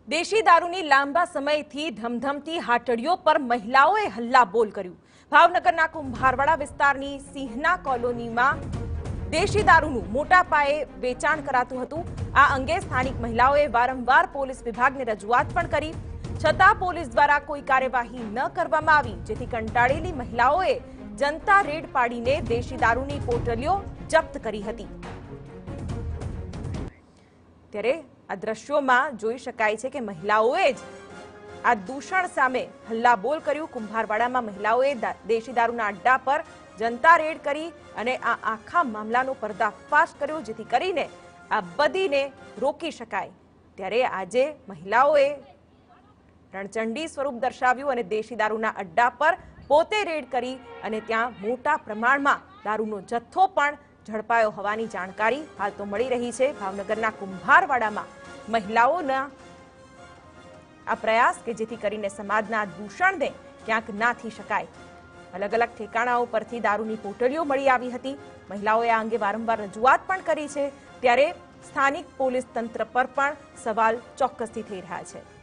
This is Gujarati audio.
દેશી દારૂની લાંબા સમયથી ધમધમતી હાટડીઓ પર મહિલાઓએ હલ્લાબોલ કર્યું। ભાવનગરના કુંભારવાડા વિસ્તારની સિંહના કોલોનીમાં દેશી દારૂનું મોટા પાયે વેચાણ કરાતું હતું। આ અંગે સ્થાનિક મહિલાઓએ વારંવાર પોલીસ વિભાગને રજૂઆત પણ કરી, છતાં પોલીસ દ્વારા કોઈ કાર્યવાહી ન કરવામાં આવી, જેથી કંટાળેલી મહિલાઓએ જનતા રેડ પાડીને દેશી દારૂની પોટલીઓ જપ્ત કરી હતી। ત્યારે આ દ્રશ્યોમાં જોઈ શકાય છે કે મહિલાઓએ જ આ દૂષણ સામે હલ્લાબોલ કર્યું। કુંભારવાડામાં મહિલાઓએ દેશી દારૂના અડ્ડા પર જનતા રેડ કરી અને આ આખા મામલાનો પર્દાફાશ કર્યો, જેથી કરીને આ બદીને રોકી શકાય। ત્યારે આજે મહિલાઓએ રણચંડી સ્વરૂપ દર્શાવ્યું અને દેશી દારૂના અડ્ડા પર પોતે રેડ કરી અને ત્યાં મોટા પ્રમાણમાં દારૂનો જથ્થો પણ ઝડપાયો હોવાની જાણકારી હાલ તો મળી રહી છે। ભાવનગરના કુંભારવાડામાં મહિલાઓના આ પ્રયાસ કે જેથી કરીને સમાજના દૂષણને ક્યાંક નાથી શકાય। અલગ અલગ ઠેકાણાઓ પરથી દારૂની પોટલીઓ મળી આવી હતી। મહિલાઓએ આ અંગે વારંવાર રજૂઆત પણ કરી છે, ત્યારે સ્થાનિક પોલીસ તંત્ર પર પણ સવાલ ચોક્કસથી થઈ રહ્યા છે।